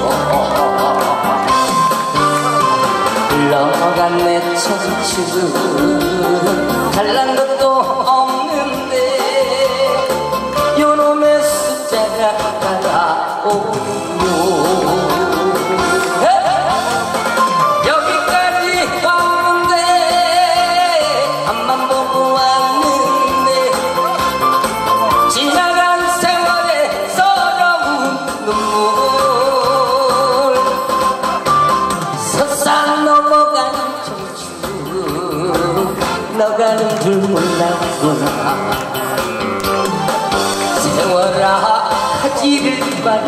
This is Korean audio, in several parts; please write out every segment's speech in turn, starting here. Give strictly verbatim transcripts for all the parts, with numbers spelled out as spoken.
흘러간 내 청춘 잘난 것도 없는데 요놈의 숫자가 따라오요. 여기까지 왔는데 앞만 보고 왔는데 지나간 세월의 서러운 눈물 서산 넘어가는 청춘 너가는 줄 몰랐구나. 세월아 하지를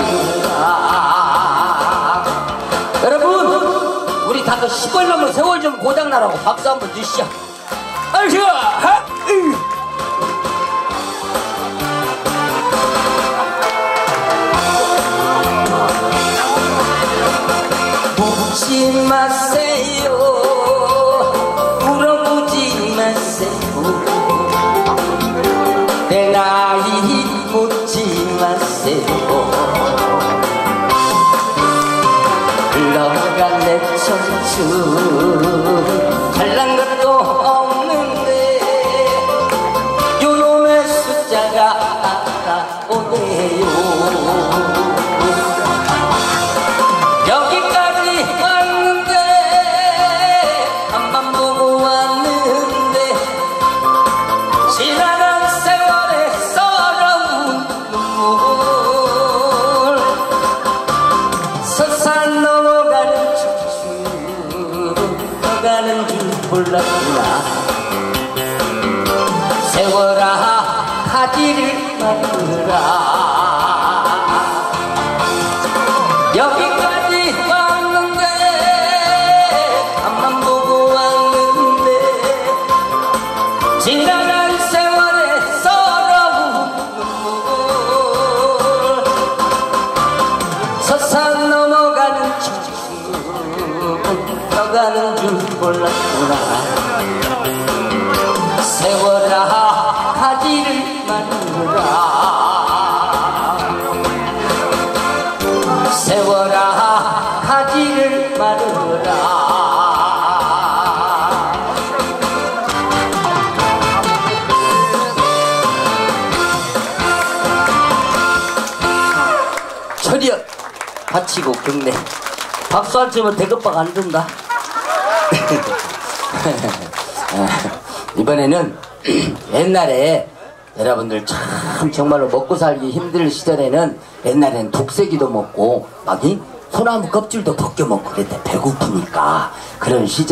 말라. 여러분 우리 다 그 시골 넘은 세월 좀 고장나라고 박수 한번 주시죠. 아이고 묻지 마세요. 물어보지 마세요. 내 나이 묻지 마세요. 흘러간 내 청춘 잘난 것도 없는데 요놈의 숫자가 따라오네요. 여기까지 왔는데 앞만 보고 왔는데 지나간 세월의 서러운 눈물 서산 넘어가는 청춘 너가는 줄 몰랐구나. 세월아 가지를 말라. 여기까지 왔는데 앞만 보고 왔는데 지나간 세월의 서러운 눈물 서산 넘어가는 청춘 너가는 줄 몰랐구나. 세월아 가지를 말라. 세월아 가지를 말라. 철이여 바치고 경례. 박수 안 치면 대급박 안 준다. 이번에는 옛날에 여러분들 참 정말로 먹고 살기 힘들 시절에는 옛날에는 독세기도 먹고 막 이 소나무 껍질도 벗겨 먹고 그랬대. 배고프니까. 그런 시절